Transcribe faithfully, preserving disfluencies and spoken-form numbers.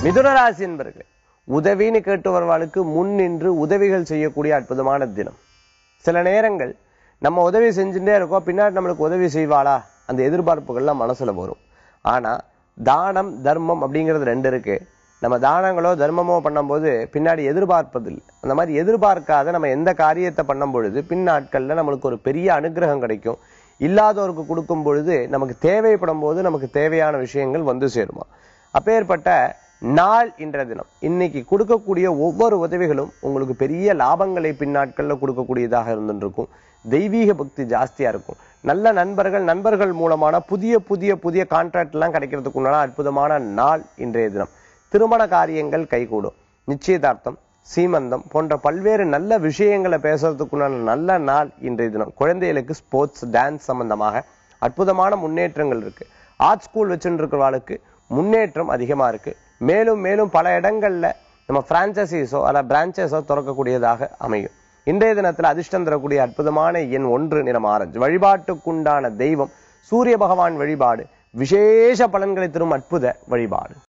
மிதுனராசி என்பர்களே, உதவின்னு கேட்டு வருவாளுக்கு முன் நின்று உதவிகள் செய்யக்கூடிய அற்புதமான தினம். சில நேரங்கள் நம்ம உதவி செஞ்சுட்டே இருக்கோம், பின்னாடி நம்மளுக்கு உதவி செய்வாளா அந்த எதிர்பார்ப்புகள்லாம் மனசுல வரும். ஆனா தானம் தர்மம் அப்படிங்கிறது ரெண்டு இருக்கு. நம்ம தானங்களோ தர்மமோ பண்ணும்போது பின்னாடி எதிர்பார்ப்பதில்லை. அந்த மாதிரி எதிர்பார்க்காத நம்ம எந்த காரியத்தை பண்ணும் பொழுது பின்னாட்கள்ல நம்மளுக்கு ஒரு பெரிய அனுகிரகம் கிடைக்கும். இல்லாதவருக்கு கொடுக்கும் பொழுது நமக்கு தேவைப்படும் போது நமக்கு தேவையான விஷயங்கள் வந்து சேருமா. அப்பேற்பட்ட நாள் இன்றைய தினம். இன்னைக்கு கொடுக்கக்கூடிய ஒவ்வொரு உதவிகளும் உங்களுக்கு பெரிய லாபங்களை பின்னாட்கள்ல கொடுக்கக்கூடியதாக இருந்துருக்கும். தெய்வீக பக்தி ஜாஸ்தியா இருக்கும். நல்ல நண்பர்கள் நண்பர்கள் மூலமான புதிய புதிய புதிய கான்ட்ராக்ட் எல்லாம் கிடைக்கிறதுக்கு உண்டான அற்புதமான நாள் இன்றைய தினம். திருமண காரியங்கள் கைகூடும். நிச்சயதார்த்தம், சீமந்தம் போன்ற பல்வேறு நல்ல விஷயங்களை பேசுறதுக்குண்டான நல்ல நாள் இன்றைய தினம். குழந்தைகளுக்கு ஸ்போர்ட்ஸ் டான்ஸ் சம்பந்தமாக அற்புதமான முன்னேற்றங்கள் இருக்கு. ஆர்ட் ஸ்கூல் வச்சுட்டு இருக்கிறவர்களுக்கு முன்னேற்றம் அதிகமா இருக்கு. மேலும் மேலும் பல இடங்கள்ல நம்ம பிரான்சைசிஸோ அல்ல பிரான்ச்சஸோ திறக்கக்கூடியதாக அமையும். இன்றைய தினத்துல அதிர்ஷ்டம் தரக்கூடிய அற்புதமான எண் ஒன்று, நிறம் ஆரஞ்சு. வழிபாட்டுக்குண்டான தெய்வம் சூரிய பகவான் வழிபாடு விசேஷ பலன்களை தரும் அற்புத வழிபாடு.